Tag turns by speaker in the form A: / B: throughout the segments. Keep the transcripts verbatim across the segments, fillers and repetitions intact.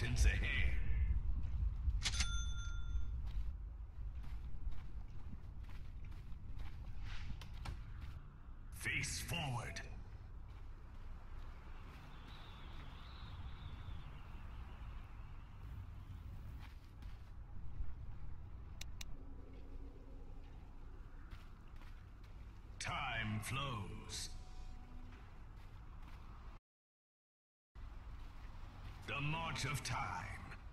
A: portents ahead. Face forward. Time flows. The march of time.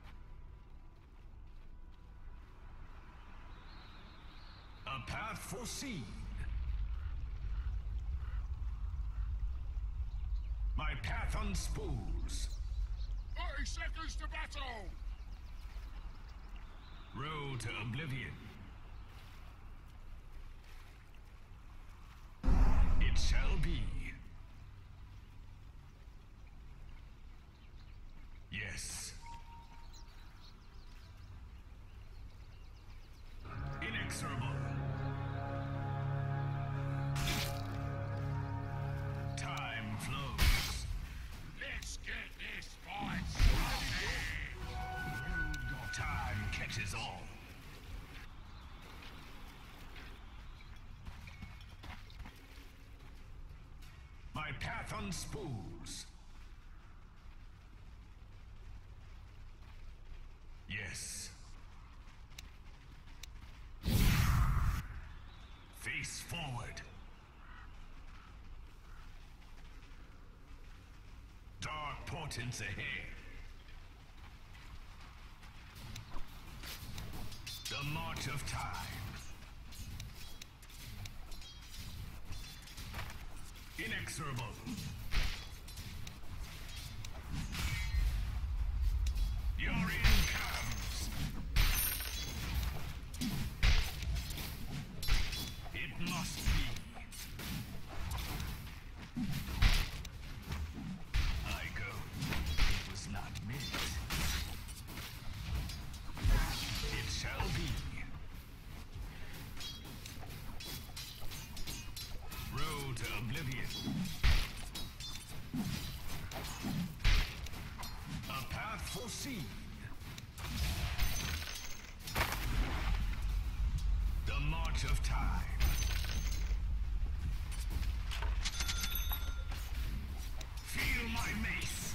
A: A path foreseen. My path unspools.
B: thirty seconds to battle!
A: Road to oblivion. It shall be. Yes. Inexorable. Time flows.
B: Let's get this fight started!
A: Time catches all. My path unspools. Yes. Face forward. Dark portents ahead. The march of time. Inexorable. Your end comes. It must be. I go. It was not meant. It shall be. Road to oblivion. A path foreseen. The march of time. Feel my mace.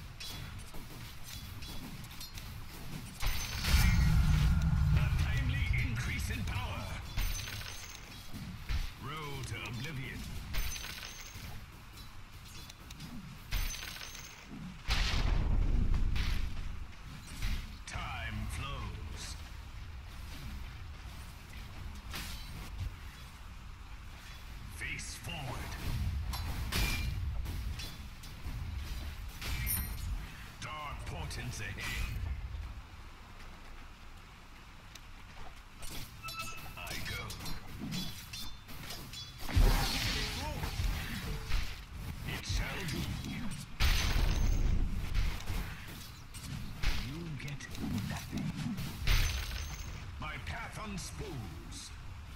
A: A timely increase in power. Road to oblivion. Time flows. Face forward. Dark portents ahead. I go. It shall be. You get nothing. My path unspools.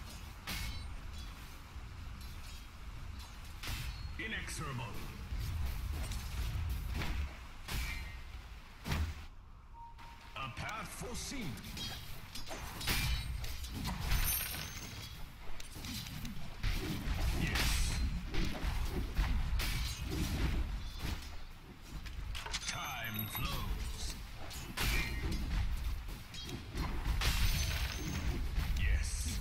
A: Inexorable. A path foreseen. Yes. Time flows. Yes.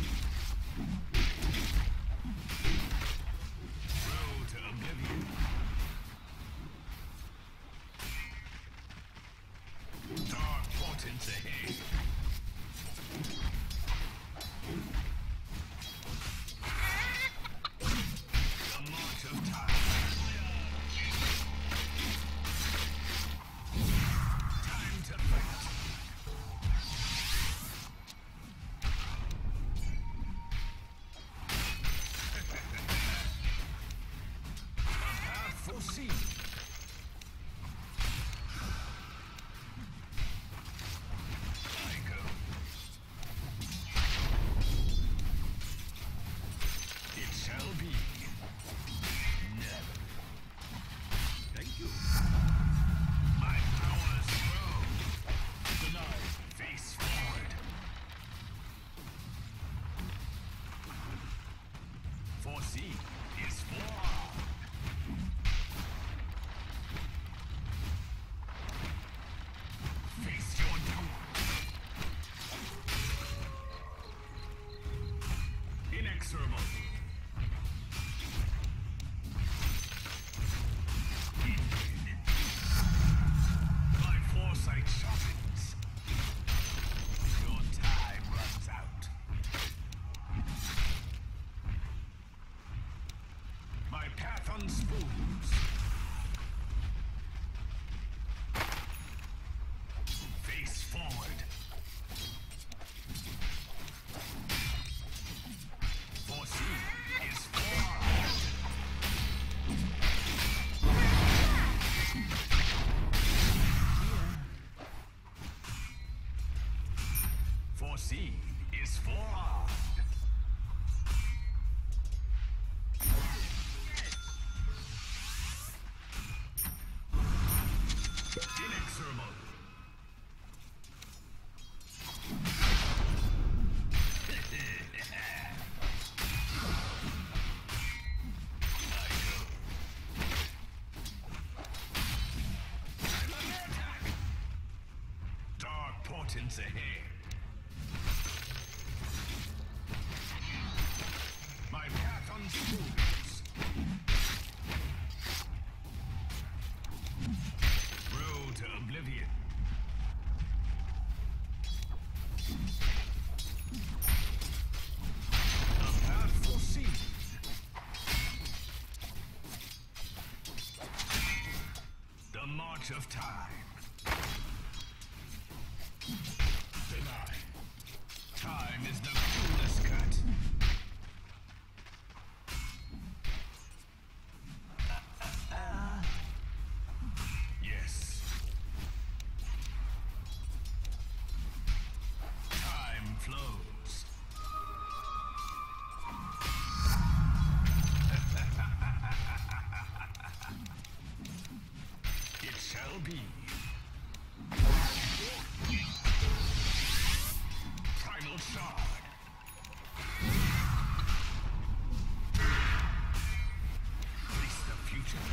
A: Road to oblivion. Dark portents ahead. Inexorable. My foresight sharpens. Your time runs out. My path unspools. Face forward. Foreseen is forward. Foreseen is forward. Inexorable. Dark portents ahead. My path unspools. Road to oblivion. A path foreseen. The march of time. Deny. Time is the coolest cut. Yes. Time flows. It shall be. Primal Shard. Face the future.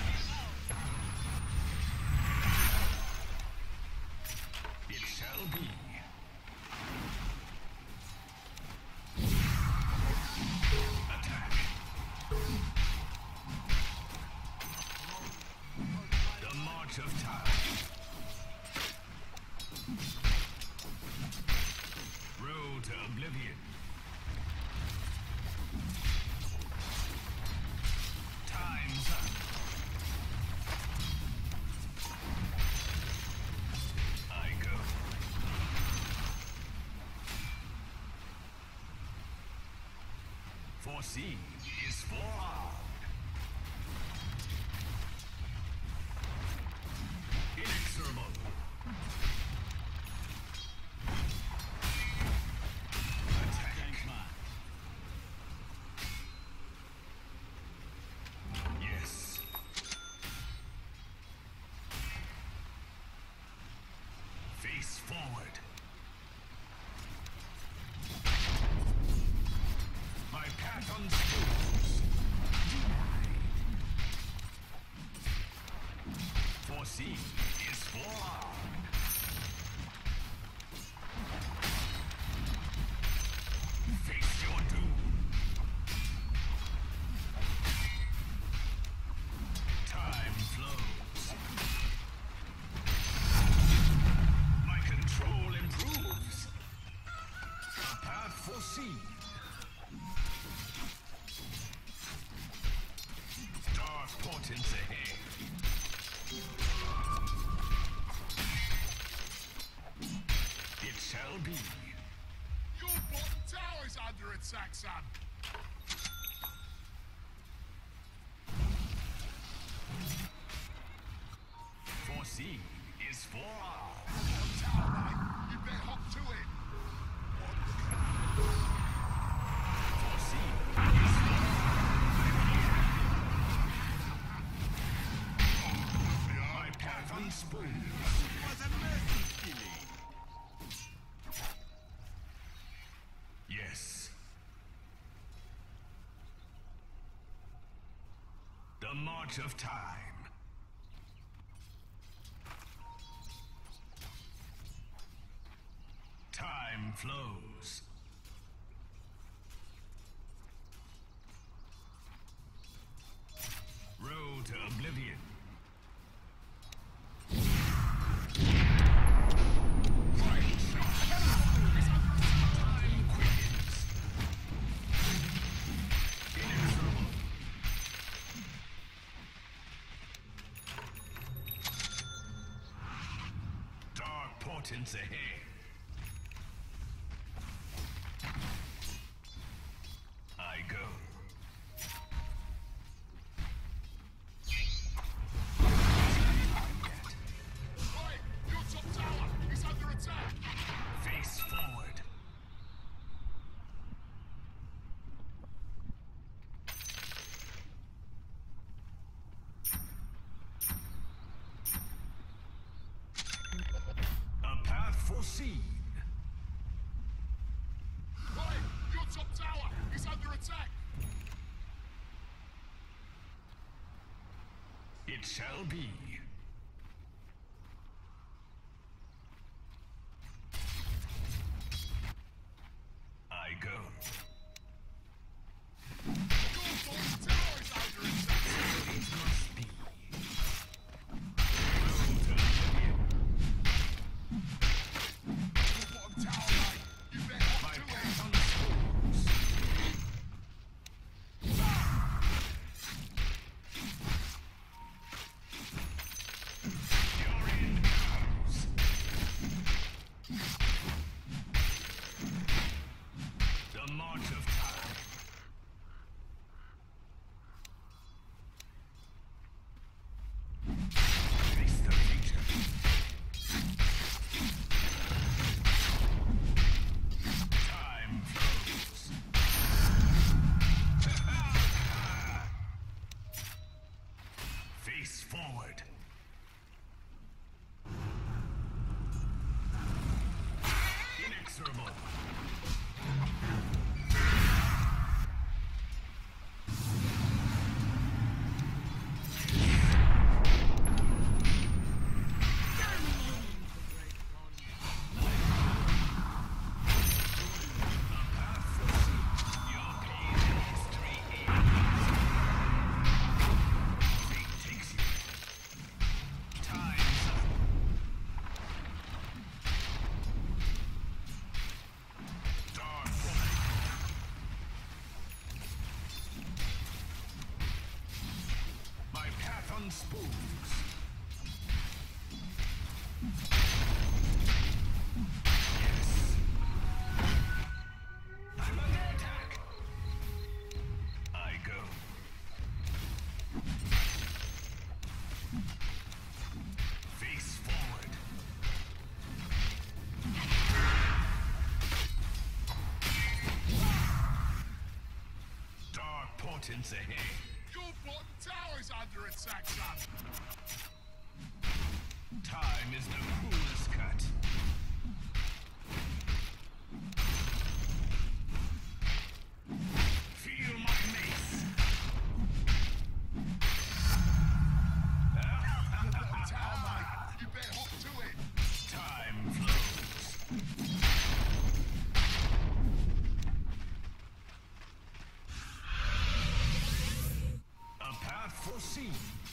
A: It shall be. Attack. The march of time. Road to oblivion. Time's up. I go. Foreseen is forward. Inexorable. Attack. Yes. Face forward. My path unspools. Foreseen is forward. Face your doom. Time flows. My control improves. A path foreseen. Dark portents ahead. It shall be.
B: Your bottom tower is under attack, son.
A: Foreseen is forward.
B: Tower, mate. You better hop to it.
A: Foreseen is forward. My path unspools. Yes. The march of time. Time flows. to oblivion. Dark portents ahead. I go.
B: Right, your top tower is under attack.
A: Face forward. A path foreseen.
B: Right, your top tower is under attack.
A: It shall be. I go.
B: Your bottom tower is under attack.
A: It must be. Road to oblivion.
B: Your bottom tower, mate. You better
A: My
B: hop to it.
A: path unfolds. Your end comes. The march of time. Face the future. Time flows. Face forward. Inexorable. Your pain and history ends. Fate takes you. Time's up. Dark woman. My path unspools. Yes. I'm under attack. I go. Face forward. Dark portents ahead.
B: Your bottom tower is under attack, son.
A: Time is the coolest cut. Feel my mace.
B: Your bottom tower, mate. You better hop to it.
A: Time flows. A path foreseen.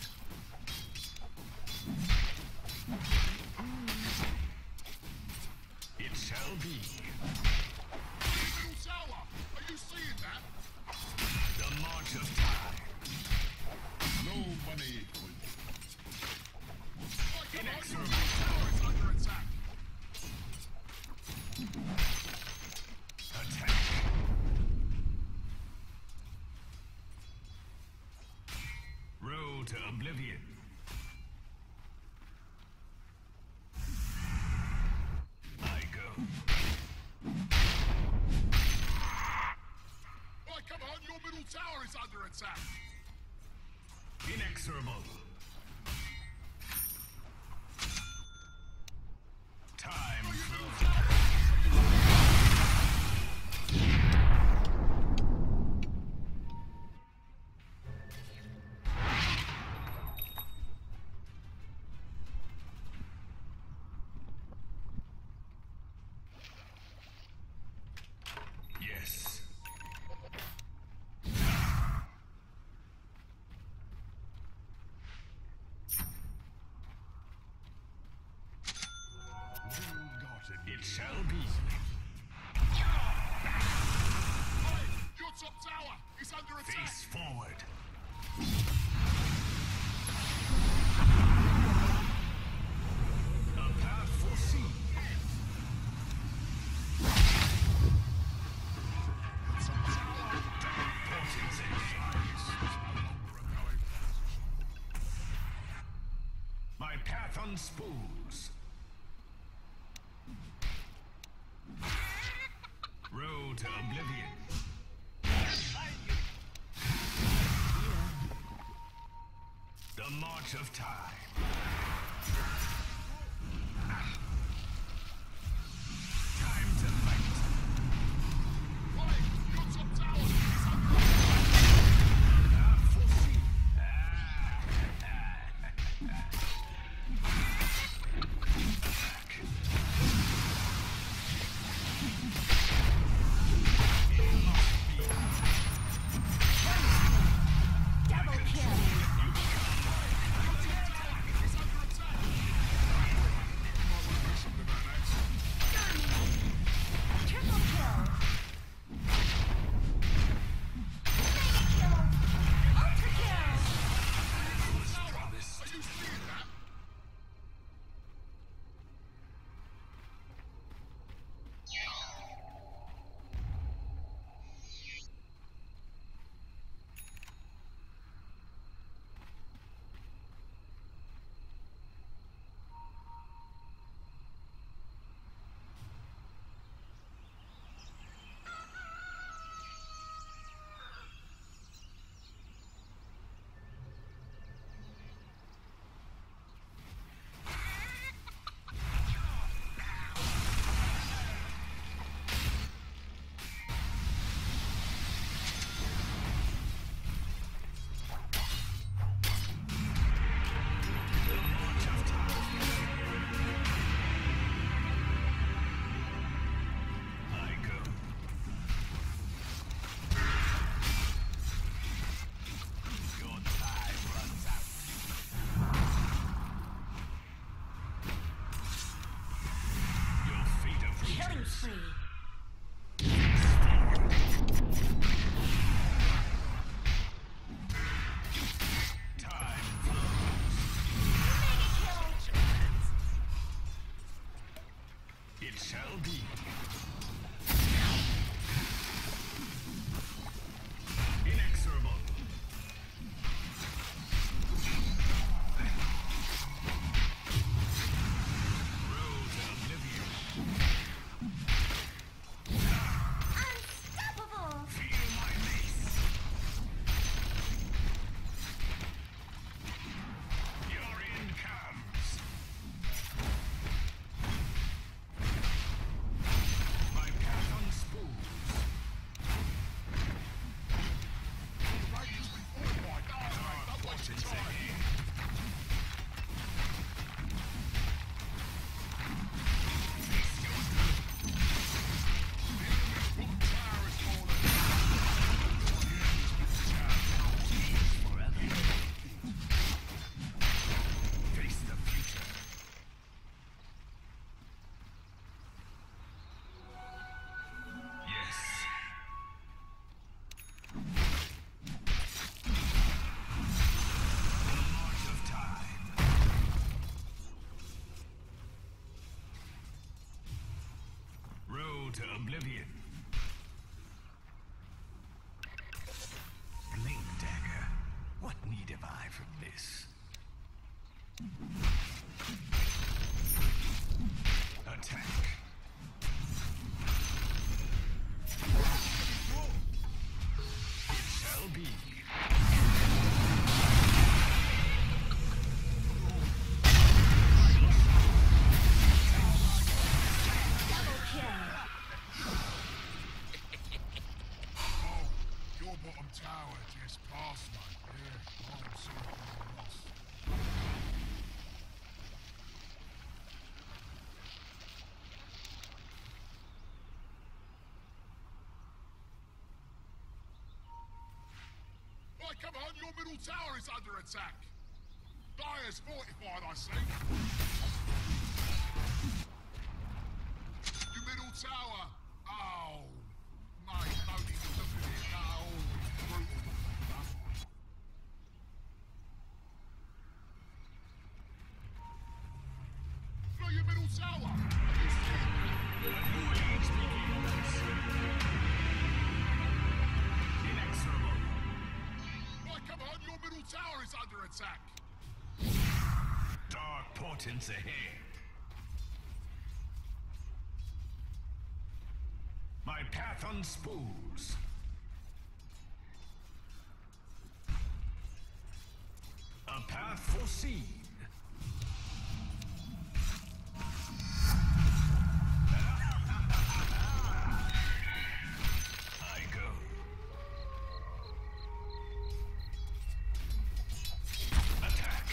A: It shall be.
B: Middle tower, are you seeing that?
A: The march of time.
B: No money for you. Right, come on, your
A: Inexorable.
B: middle tower is under attack.
A: Attack. Road to oblivion. I go.
B: Right, come on, your middle tower is under attack.
A: Inexorable. Time flows. Yes.
B: tower is under attack.
A: Face forward. A path foreseen. Portents my path unspools. Road to oblivion. The march of time. Time to fight.
B: Right, your top tower is under
A: Path foreseen.
C: Double kill. Triple kill. Mega kill. Ultra kill.
B: Are you seeing that?
A: I go. Your time runs out. Your fate approaches.
C: Killing spree.
A: Time flows.
C: Mega kill.
A: It shall be. Inexorable. Road to oblivion.
C: Unstoppable.
A: Feel my mace. Your end comes. My path unspools. Portents ahead. Forever. Face the future. Yes. The march of time. Road to oblivion. Blink dagger. What need have I from this? Attack. It shall be.
C: Double kill.
B: Oh, your bottom tower just passed, mate. Yeah, I'm sorry for your loss. Right, come on, your middle tower is under attack. Dire's fortified, I see. Your middle tower. Oh, mate, don't even look at it. Oh, tower is under attack.
A: Dark portents ahead. My path unspools. A path foreseen. I go. Attack.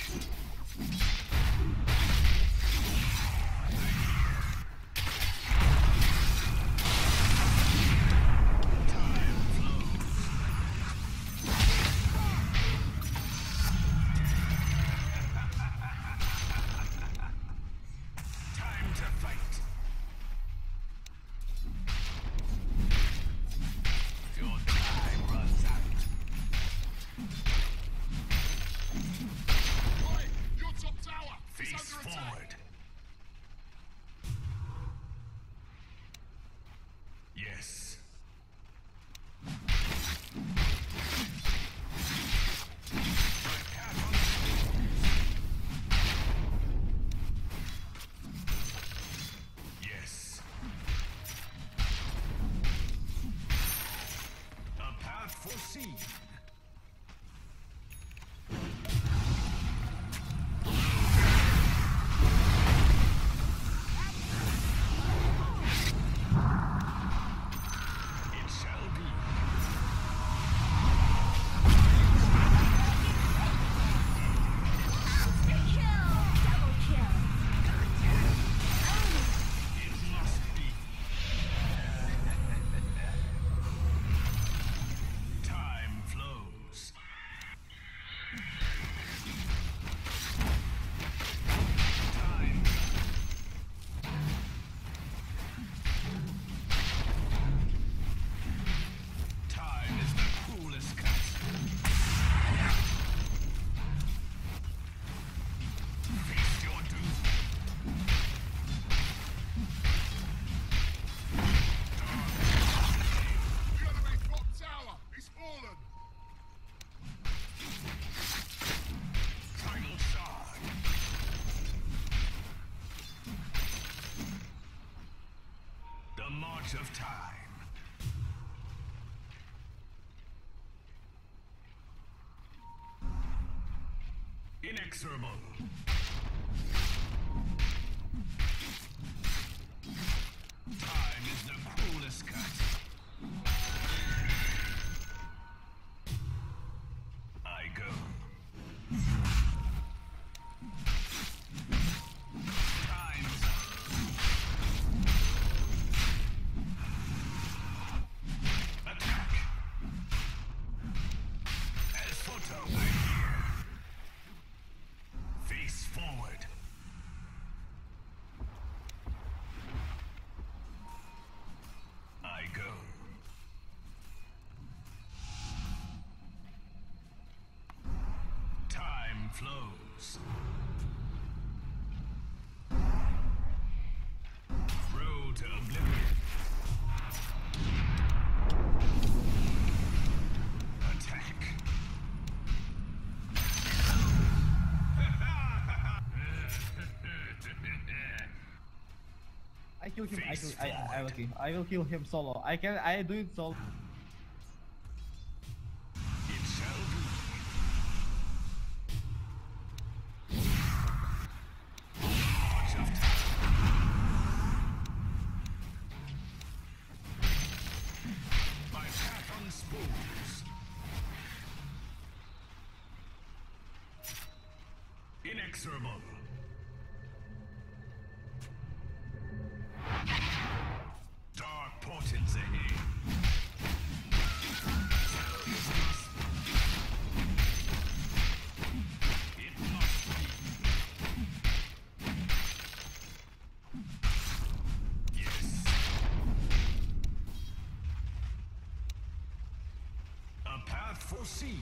A: Of time. Inexorable. Time is the cruelest cut. I go. Time's up. Flows. Road to oblivion. Attack.
D: I kill him. I kill. I, I will kill. I will kill him solo. I can. I do it solo.
A: It shall be. Inexorable. Dark portents ahead. It must be. Yes. A path foreseen.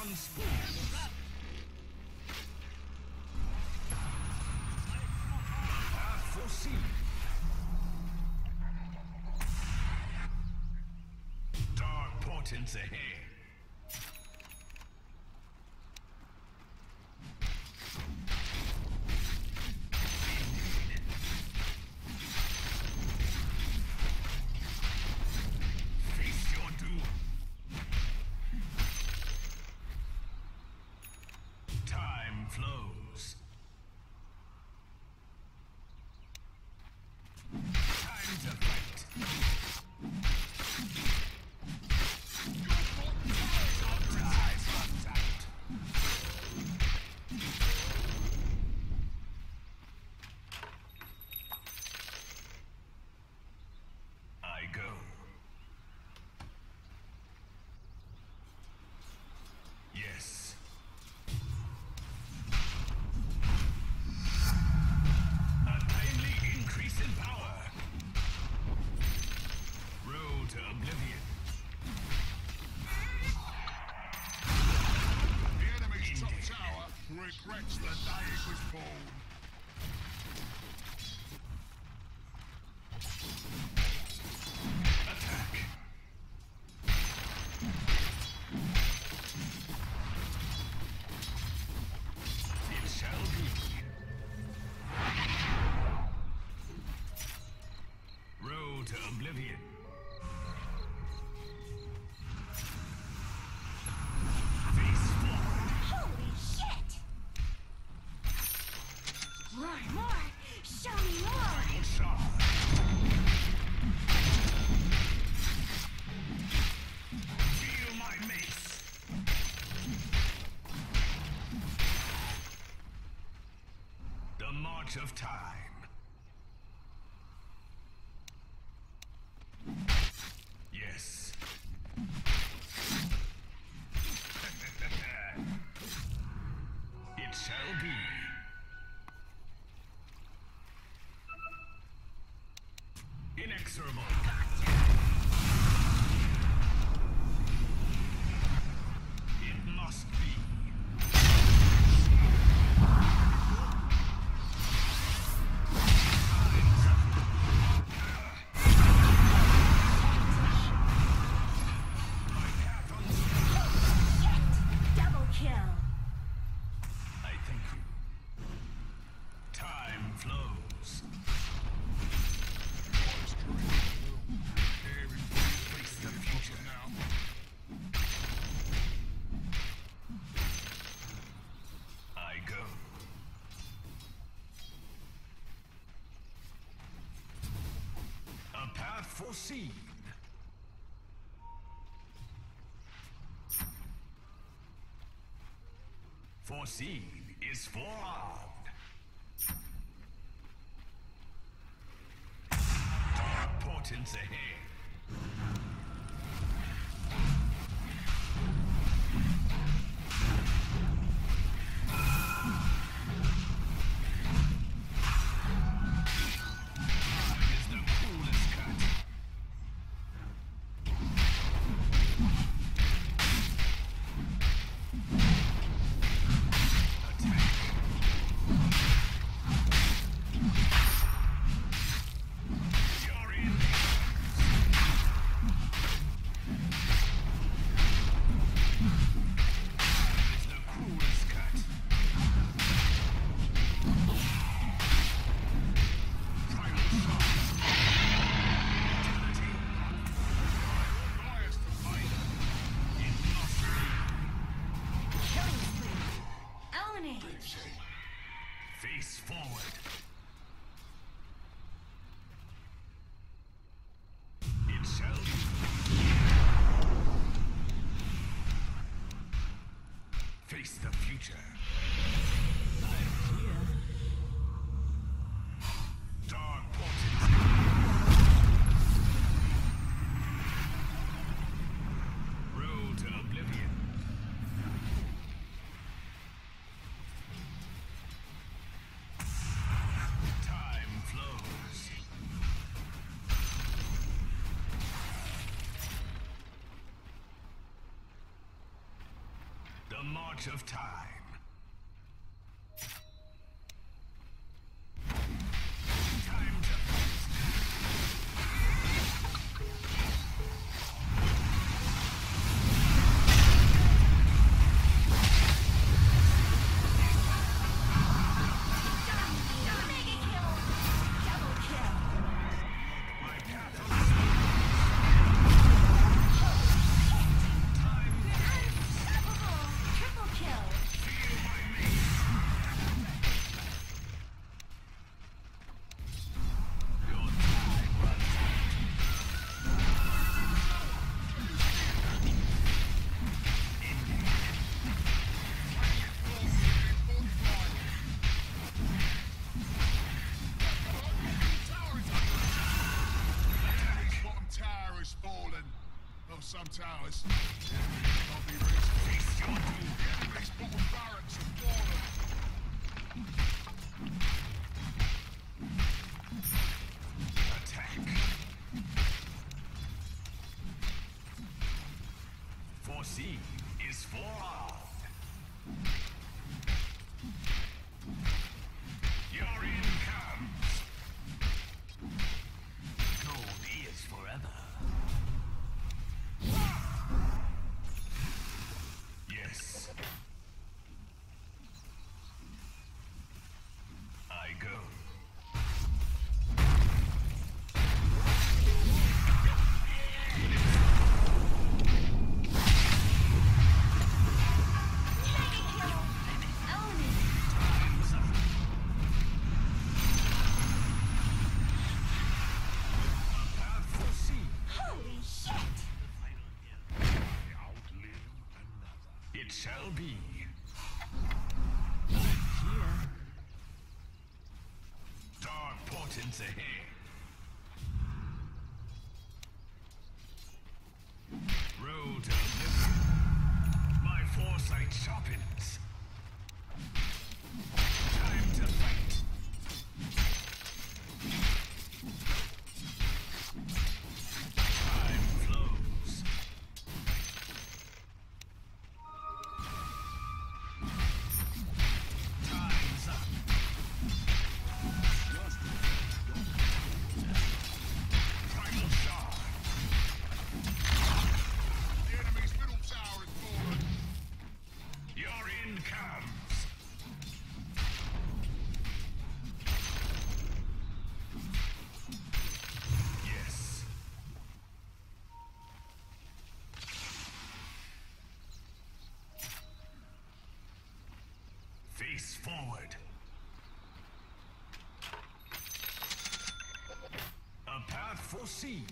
A: on spoons. Path foreseen. Dark portents ahead. Face your doom. Time flows. Time to fight. I go. Yes. A timely increase in power. Road to oblivion.
B: The enemy's top tower regrets the day it was born.
A: Attack. It shall be. Road to oblivion. Face forward.
C: Holy shit! More, more! Show me more!
A: Final shot. Feel my mace. The march of time. Yes. It shall be. Inexorable. It must be. My path unseen.
C: Double kill!
A: I thank you. Time flows. Face the future. I go. A path foreseen. Foreseen is forearmed. Dark portents ahead. Time is the coolest cut. Attack. You're in. The march of time. Time to
C: Mega kill! Double kill!
A: my path of
C: Unstoppable! Triple kill!
A: feel my mace. Your time runs out.
B: Enemy's bottom tower is fallen. Oh, some towers. Can't be reached.
A: Face your doom.
B: The enemy's bottom barracks have fallen.
A: Attack. Foreseen is forearmed. Your in comes. Gold is forever. Yes. I go.
C: Own it!
A: Time's up. A path foreseen.
C: Holy shit!
B: Outlive another.
A: It shall be. I'm here. Dark portents ahead. Road to oblivion. My foresight sharpens. Time to fight. Time flows. Time's up. Primal shard.
B: The enemy's middle tower is fallen.
A: Your end comes. Yes. Face forward. A path foreseen.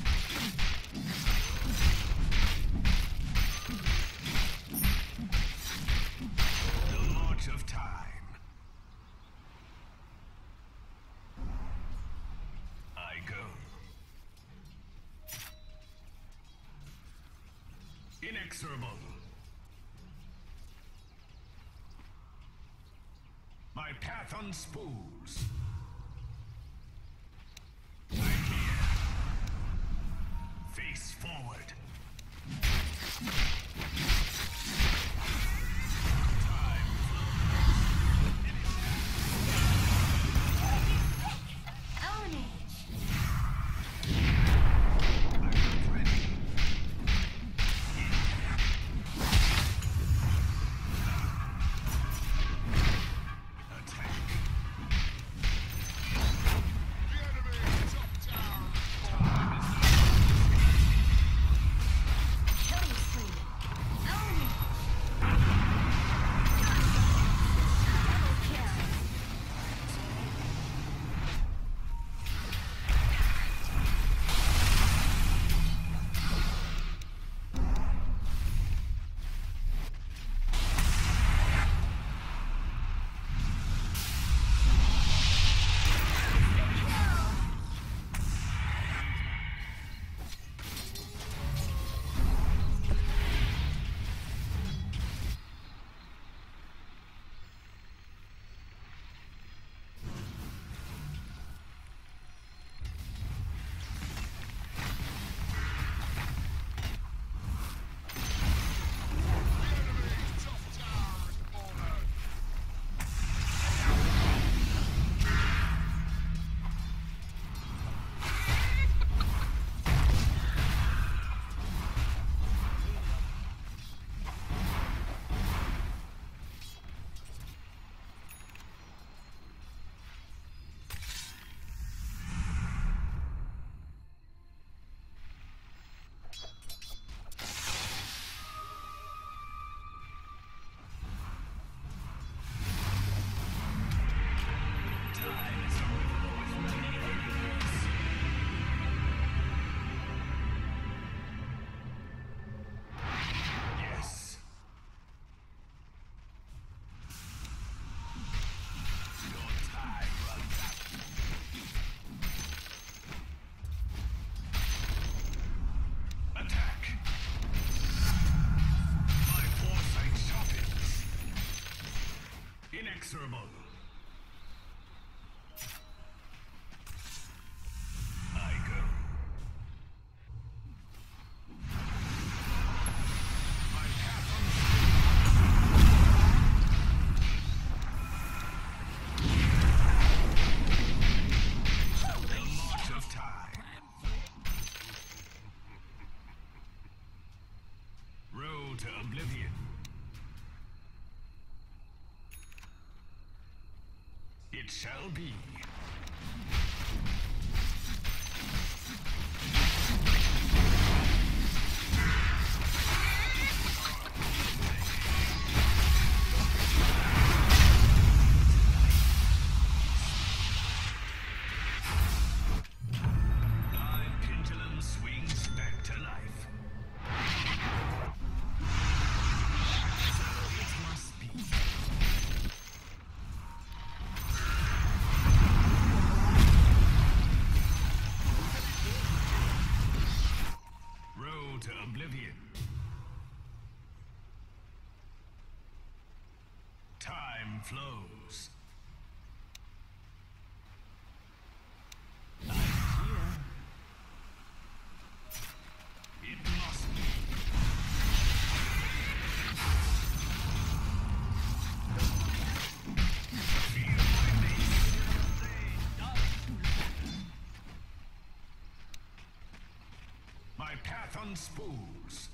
A: The march of time. I go. Inexorable. My path unspools. I'm here. Face forward. Time
C: Own it!
A: I'm not ready. Attack. Inexorable. I go. My path on the march of time. Road to oblivion. It shall be. My pendulum swings back to life. So it must be. Road to oblivion. Time flows. I'm here. It must be. Feel my mace. My path unspools.